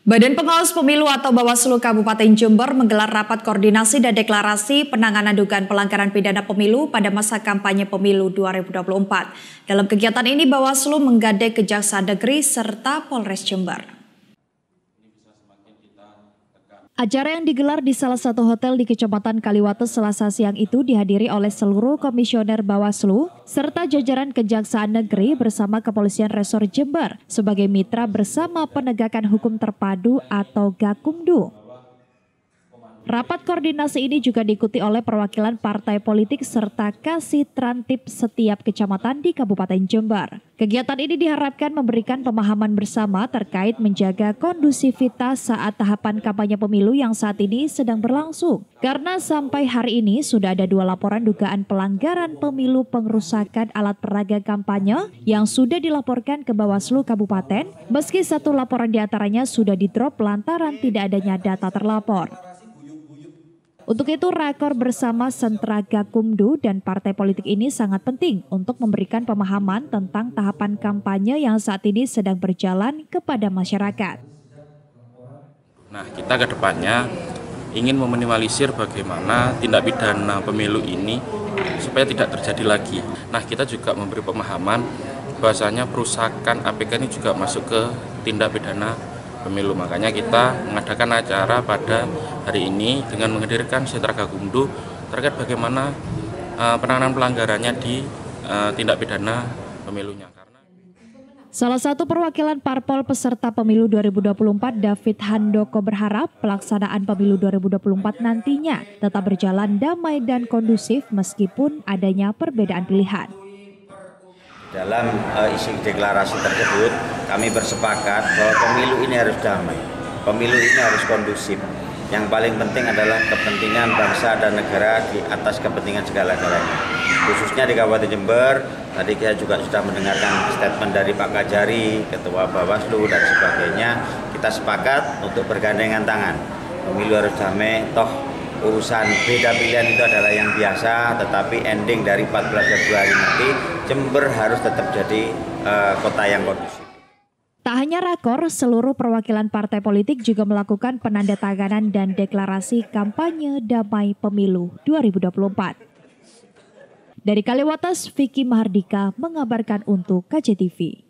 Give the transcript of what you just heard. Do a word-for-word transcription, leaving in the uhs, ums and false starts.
Badan Pengawas Pemilu atau Bawaslu Kabupaten Jember menggelar rapat koordinasi dan deklarasi penanganan dugaan pelanggaran pidana pemilu pada masa kampanye pemilu dua ribu dua puluh empat. Dalam kegiatan ini Bawaslu menggandeng Kejaksaan Negeri serta Polres Jember. Acara yang digelar di salah satu hotel di Kecamatan Kaliwates Selasa siang itu dihadiri oleh seluruh komisioner Bawaslu serta jajaran Kejaksaan Negeri bersama Kepolisian Resor Jember sebagai mitra bersama Penegakan Hukum Terpadu atau Gakumdu. Rapat koordinasi ini juga diikuti oleh perwakilan partai politik serta kasih trantip setiap kecamatan di Kabupaten Jember. Kegiatan ini diharapkan memberikan pemahaman bersama terkait menjaga kondusivitas saat tahapan kampanye pemilu yang saat ini sedang berlangsung. Karena sampai hari ini sudah ada dua laporan dugaan pelanggaran pemilu pengerusakan alat peraga kampanye yang sudah dilaporkan ke Bawaslu Kabupaten, meski satu laporan diantaranya sudah di-drop lantaran tidak adanya data terlapor. Untuk itu, rakor bersama sentra Gakumdu dan partai politik ini sangat penting untuk memberikan pemahaman tentang tahapan kampanye yang saat ini sedang berjalan kepada masyarakat. Nah, kita ke depannya ingin meminimalisir bagaimana tindak pidana pemilu ini supaya tidak terjadi lagi. Nah, kita juga memberi pemahaman bahwasanya perusakan A P K ini juga masuk ke tindak pidana pemilu. Makanya kita mengadakan acara pada hari ini dengan menghadirkan sentra Gakumdu terkait bagaimana uh, penanganan pelanggarannya di uh, tindak pidana pemilunya. Karena salah satu perwakilan parpol peserta pemilu dua ribu dua puluh empat, David Handoko, berharap pelaksanaan pemilu dua ribu dua puluh empat nantinya tetap berjalan damai dan kondusif meskipun adanya perbedaan pilihan. Dalam uh, isi deklarasi tersebut, kami bersepakat bahwa pemilu ini harus damai, pemilu ini harus kondusif. Yang paling penting adalah kepentingan bangsa dan negara di atas kepentingan segala-galanya. Khususnya di Kabupaten Jember, tadi kita juga sudah mendengarkan statement dari Pak Kajari, Ketua Bawaslu dan sebagainya. Kita sepakat untuk bergandengan tangan. Pemilu harus damai, toh urusan beda pilihan itu adalah yang biasa, tetapi ending dari empat belas Februari nanti Jember harus tetap jadi uh, kota yang kondusif. Tak hanya rakor, seluruh perwakilan partai politik juga melakukan penandatanganan dan deklarasi kampanye damai pemilu dua ribu dua puluh empat. Dari Kaliwates, Vicky Mahardika mengabarkan untuk K J T V.